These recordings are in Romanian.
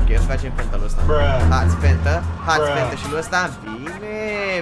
Ok, o să facem fentă-ul ăsta. Hați fentă, și lui ăsta. Bine.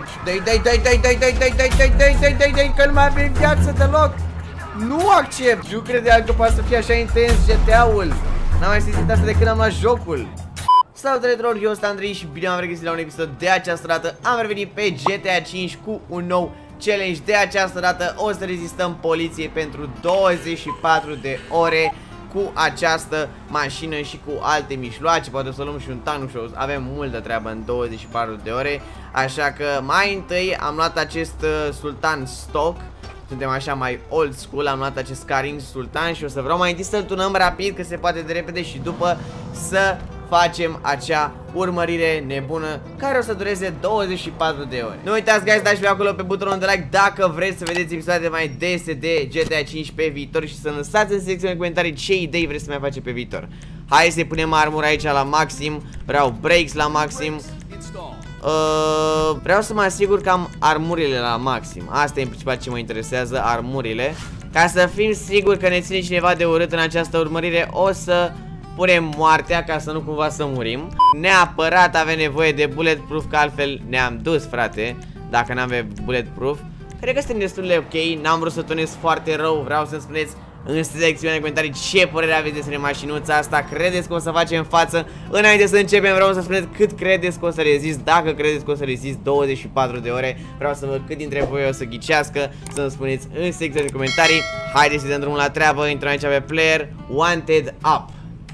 Dai, că nu mai avem viață deloc. Nu accept. Nu credeam că poate să fie așa intens GTA-ul. N-am mai simțit asta de când am luat jocul. Salut, retror, eu sunt Andrei și bine am regăsit la un episod. De această dată am revenit pe GTA 5 cu un nou challenge. De această dată o să rezistăm poliției pentru 24 de ore cu această mașină și cu alte mijloace. Poate o să luăm și un tank și avem multă treabă în 24 de ore. Așa că mai întâi am luat acest Sultan stock. Suntem așa mai old school, am luat acest Karin Sultan și o să vreau mai întâi să-l tunăm rapid, că se poate de repede, și după să facem acea urmărire nebună care o să dureze 24 de ore. Nu uitați, guys, dați-mi acolo pe butonul de like dacă vreți să vedeți episoade mai dese de GTA 5 pe viitor și să lăsați în secțiunea de comentarii ce idei vreți să mai face pe viitor. Hai să punem armura aici la maxim, vreau brakes la maxim. Vreau să mă asigur că am armurile la maxim. Asta e în principal ce mă interesează, armurile. Ca să fim siguri că ne ține cineva de urât în această urmărire, o să punem moartea ca să nu cumva să murim. Neapărat avem nevoie de bulletproof, că altfel ne-am dus, frate, dacă n-avem bulletproof. Cred că suntem destul de ok, n-am vrut să tunez foarte rău. Vreau să-mi spuneți în secțiunea de comentarii ce părere aveți despre mașinuța asta. Credeți că o să facem față? Înainte să începem, vreau să spuneți cât credeți că o să rezist. Dacă credeți că o să rezist 24 de ore, vreau să văd cât dintre voi o să ghicească. Să-mi spuneți în secțiunea de comentarii. Haideți să dăm drumul la treabă. Intrăm aici pe player. Wanted up.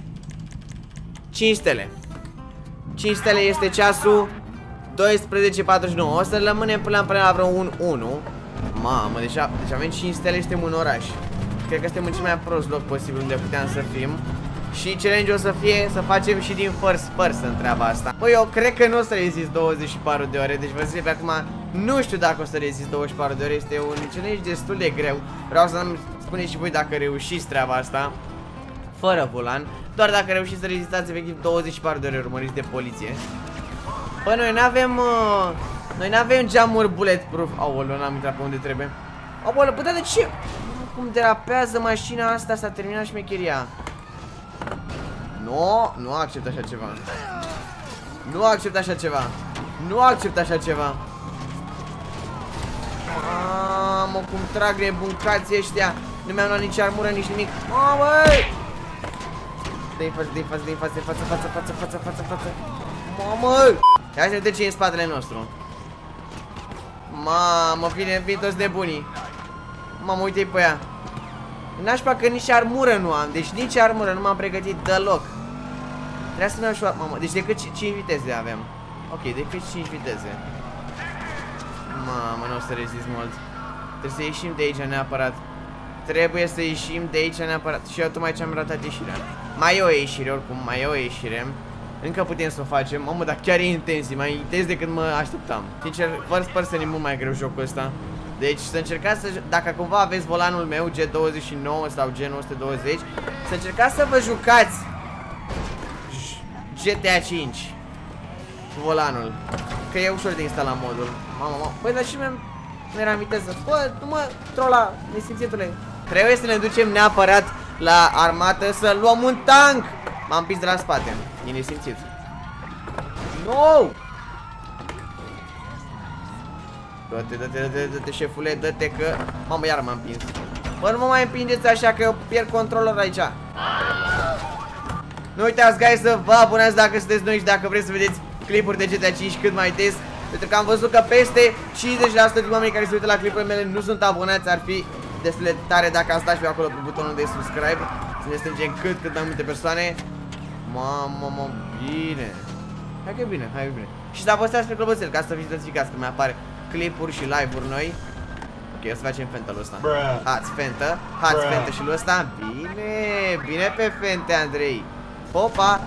5 stele. 5 stele este ceasul 12:49. O să rămânem până la vreo 1. Mamă, deci avem 5 stele și suntem în oraș. Cred că suntem în cel mai prost loc posibil unde puteam să fim. Și challenge-ul o să fie să facem și din first person treaba asta. Băi, eu cred că nu o să rezist 24 de ore. Deci vă zic pe acum, nu știu dacă o să rezist 24 de ore. Este un challenge destul de greu. Vreau să-mi spuneți și voi dacă reușiți treaba asta fără volan. Doar dacă reușiți să rezistați efectiv 24 de ore urmăriți de poliție. Bă, noi n-avem geamuri bulletproof. Aoleu, n-am intrat pe unde trebuie. Aoleu, bă, dar de ce? Cum derapează mașina asta, s-a terminat șmecheria. Nu accept așa ceva. Nu accept așa ceva. Nu accept așa ceva. Mamă, cum trag nebuncații ăștia. Nu mi-am luat nici armură, nici nimic. Mamă, băi! Dă-i față. Mamă! Hai să vedem ce e în spatele nostru. Mamă, vin toți nebunii. Mamă, uite-i pe ea. Nașpa că nici armură nu am. Deci nici armură nu m-am pregătit deloc. Trebuie să-mi iau și o... Mamă, deci decât 5 viteze avem. Ok, decât 5 viteze. Mamă, nu o să rezist mult. Trebuie să ieșim de aici neapărat. Trebuie să ieșim de aici neapărat. Și eu tocmai ce am ratat ieșirea. Mai e o ieșire oricum, mai e o ieșire. Încă putem să o facem. Mamă, dar chiar e intens, mai intens decât mă așteptam. Sincer, first person e mult mai greu jocul ăsta. Deci să încercați să, dacă cumva aveți volanul meu G29 sau G920, să încercați să vă jucați GTA 5 cu volanul, că e ușor de instalat modul. Mamă, băi, dar și nu era în viteză. Bă, nu mă trola, nesimțitule. Trebuie să ne ducem neapărat la armată să luăm un tank. M-am pins de la spate, e nesimțit. No! Dă-te, șefule, dă-te că... Mamă, iar m-am împins. Bă, nu mă mai împingeți așa că eu pierd controlul aici. Nu uitați, guys, să vă abonați dacă sunteți noi și dacă vreți să vedeți clipuri de GTA 5 cât mai des. Pentru că am văzut că peste 50% din oamenii care se uită la clipurile mele nu sunt abonați. Ar fi destul de tare dacă ați dat și pe acolo pe butonul de subscribe. Să ne strângem cât mai multe persoane. Mamă, bine. Hai că e bine, hai că e bine. Și să apăsați pe clopoțel ca să fiți notificați când mai apare clipuri și live-uri noi. Ok, o să facem fentă-ul ăsta. Hați fentă și lui ăsta. Bine pe fente, Andrei. Opa.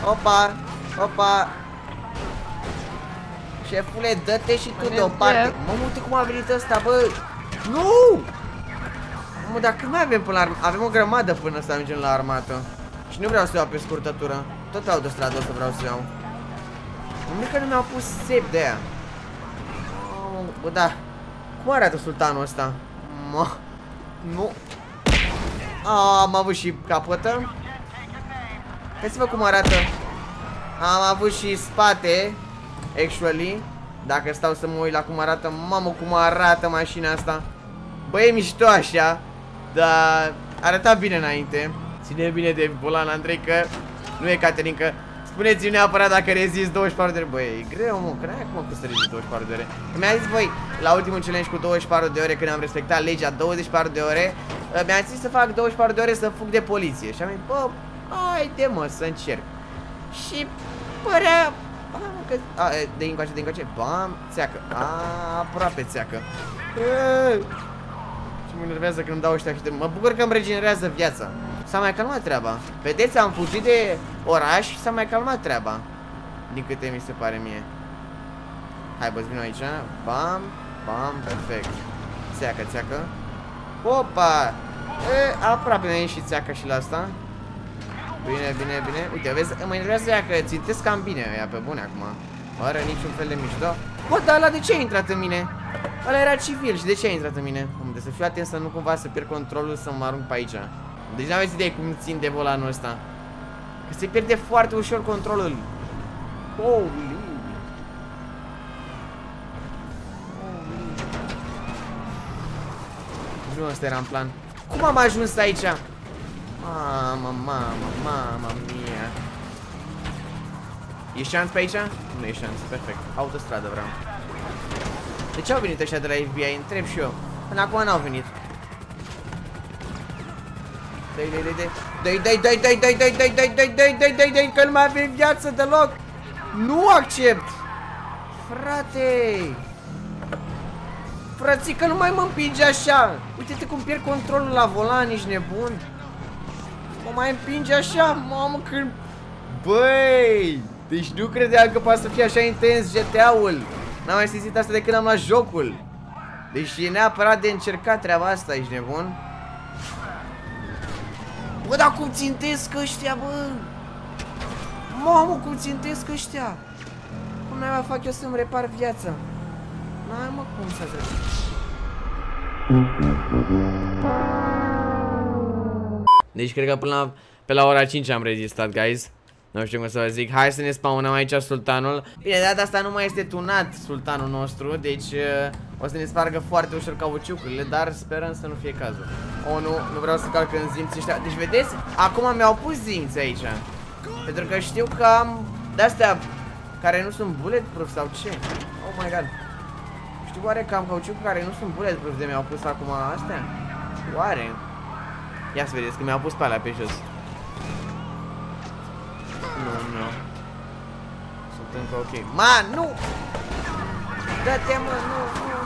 Șefule, dă-te și tu deoparte. Mamă, uite cum a venit ăsta, bă. Nu! Mamă, dar cât mai avem până la armată? Avem o grămadă până să ajungem la armată. Și nu vreau să iau pe scurtătură. Tot pe autostradă o să vreau să iau. Numai că nu mi-au pus save de aia. Bă, da. Cum arată sultanul ăsta? Nu. Am avut și capătă. Hai să văd cum arată. Am avut și spate, actually. Dacă stau să mă uit la cum arată, mamă, cum arată mașina asta. Bă, e mișto așa, dar arăta bine înainte. Ține bine de volan, Andrei, că nu e Caterinca. Spuneți-mi neapărat dacă rezist 24 de ore. Băi, e greu, mă, că n-ai cum să rezist 24 de ore. Mi-a zis, băi, la ultimul challenge cu 24 de ore, când am respectat legea 24 de ore, mi-a zis să fac 24 de ore să fug de poliție. Și am zis, bă, haide, mă, să încerc. Și părea... de încoace, bam, țeacă. Aproape țeacă. Și mă enervează când îmi dau ăștia hit. Mă bucur că îmi regenerează viața. S-a mai calmat treaba. Vedeți, am fugit de oraș și s-a mai calmat treaba. Din câte mi se pare mie. Hai, bă, vin aici. Bam, bam, perfect. Țeacă. Opa! Aproape mi-a ieșit țeacă și la asta. Bine. Uite, vezi, mă enervează ea că țintesc cam bine ea pe bune acum. Fără niciun fel de mișto. Bă, dar ăla de ce a intrat în mine? Ăla era civil și de ce a intrat în mine? De să fiu atent să nu cumva să pierd controlul, să mă arunc pe aici. Deci n-aveți idee cum țin de volanul ăsta. Că se pierde foarte ușor controlul. Holy. Nu, ăsta era în plan. Cum am ajuns aici? Mamma mia. E șans pe aici? Nu e șans, perfect. Autostradă vreau. De ce au venit ăștia de la FBI? Întreb și eu. Până acum n-au venit. Dai, că nu mai avem viață deloc. Nu accept. Frate. Frățică, nu mai mă împinge așa. Uite-te cum pierd controlul la volan, ești nebun. Mă mai împinge așa, mamă, când... Băi, deci nu credeam că poate să fie așa intens GTA-ul. N-am mai simțit asta de când am luat jocul. Deci e neapărat de încercat treaba asta, ești nebun? Bă, dar cum țintesc ăștia, bă? Mamă, cum țintesc ăștia? Cum mai fac eu să-mi repar viața? N-ai, mă, cum să zic. Deci cred că până pe la ora 5 am rezistat, guys. Nu știu cum să vă zic. Hai să ne spawnăm aici sultanul. Bine, de data asta nu mai este tunat sultanul nostru. Deci o să ne spargă foarte ușor cauciucurile. Dar sperăm să nu fie cazul. Oh, nu vreau să calc în zimți ăștia. Deci vedeți, acum mi-au pus zimți aici. Pentru că știu că am de-astea care nu sunt bulletproof sau ce. Oh my god. Știu oare că am cauciuc care nu sunt bulletproof de mi-au pus acum astea? Oare? Ia să vedeți că mi-au pus pe alea pe jos. Nu. Sunt încă ok. Man, nu! Dă-te, mă, nu.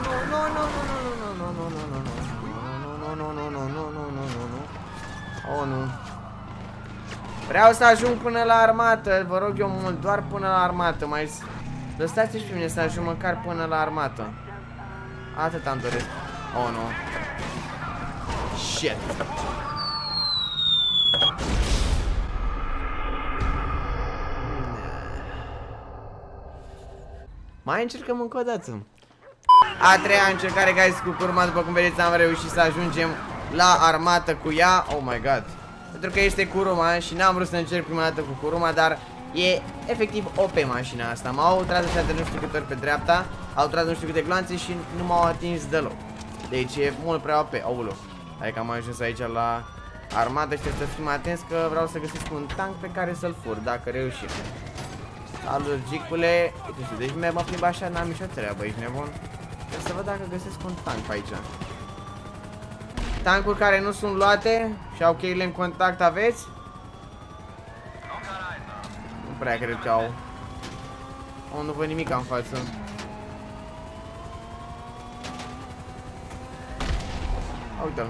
Oh, nu. Vreau să ajung până la armată. Vă rog eu mult, doar până la armată. Mai lăsați-și pe mine să ajung măcar până la armată. Atât am doresc. Oh, nu. Shit. Mai încercăm încă o dată. A treia încercare, guys, cu curma. După cum vedeți, am reușit să ajungem la armată cu ea. Oh my god. Pentru că este Kuruma și n-am vrut să încerc prima dată cu Kuruma, dar e efectiv OP mașina asta. M-au tras așa de nu știu câte ori pe dreapta, au tras nu știu câte gloanțe și nu m-au atins deloc. Deci e mult prea OP. Aulu. Hai că am ajuns aici la armată și trebuie să fim atenți că vreau să găsesc un tank pe care să-l fur, dacă reușim. Alergicule. Deci mă plimb așa, n-am nicio treabă, ești nebun. Trebuie să văd dacă găsesc un tank pe aici. Tancuri care nu sunt luate și au cheile în contact aveți? Nu prea cred că au. Oh, nu văd nimic în față. Uite-l.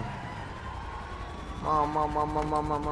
Mamă.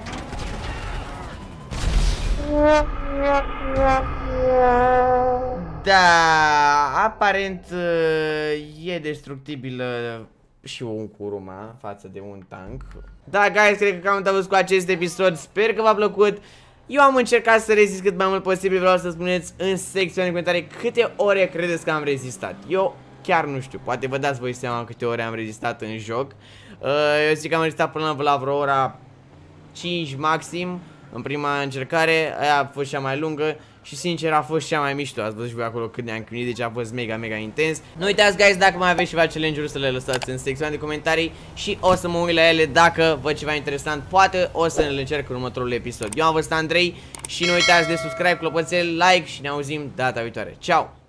Da, aparent e destructibil și un Kuruma față de un tank. Da, guys, cred că cam am cu acest episod. Sper că v-a plăcut. Eu am încercat să rezist cât mai mult posibil. Vreau să spuneți în secțiunea de comentarii câte ore credeți că am rezistat. Eu chiar nu știu, poate vă dați voi seama câte ore am rezistat în joc. Eu zic că am rezistat până la vreo ora 5 maxim. în prima încercare, aia a fost cea mai lungă și sincer a fost cea mai mișto. Ați văzut și voi acolo cât ne-am chinuit, deci a fost mega, mega intens. Nu uitați, guys, dacă mai aveți ceva challenge-uri să le lăsați în secțiunea de comentarii și o să mă uit la ele dacă văd ceva interesant. Poate o să ne încerc în următorul episod. Eu am fost Andrei și nu uitați de subscribe, clopoțel, like și ne auzim data viitoare. Ciao!